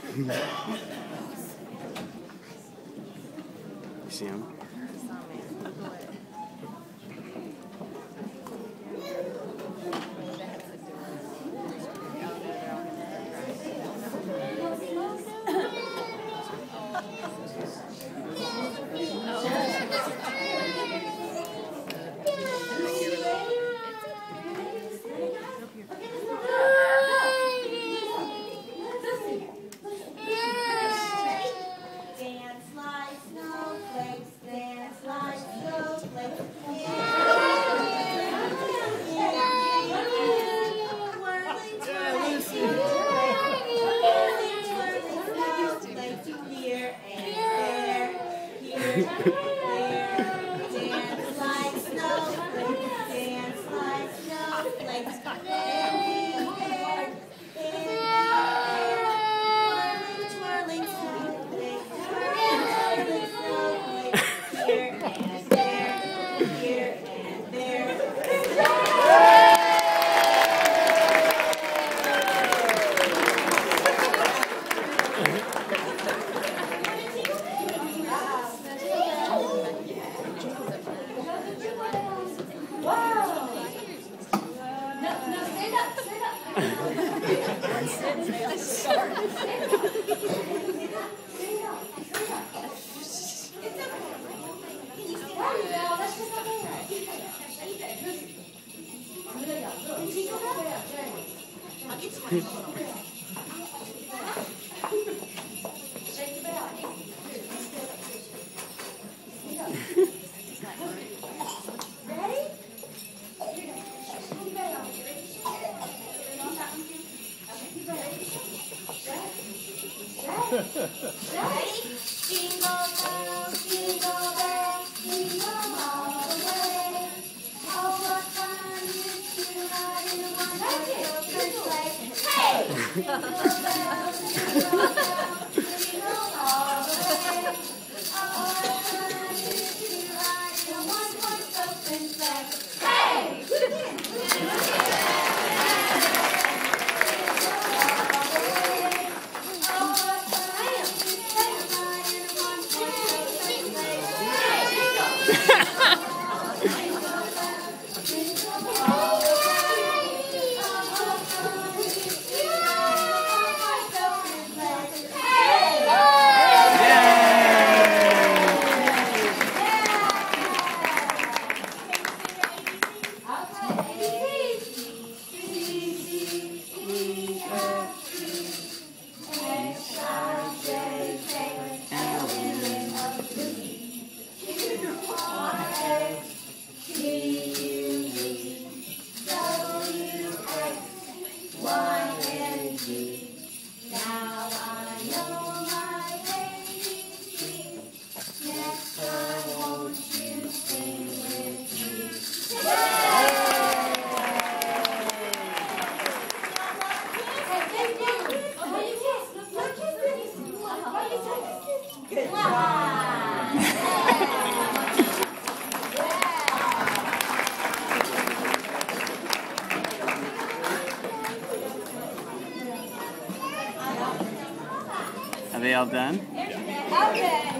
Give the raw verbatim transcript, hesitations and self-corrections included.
You see him? Ready? Jingle bells, jingle bells, jingle all the way. Oh, what fun it is to ride in a one-horse open sleigh. Hey! Jingle bells, jingle bells, jingle all the way. Oh, what fun it is to ride in a one-horse open sleigh. Hey! Are they all done? Okay.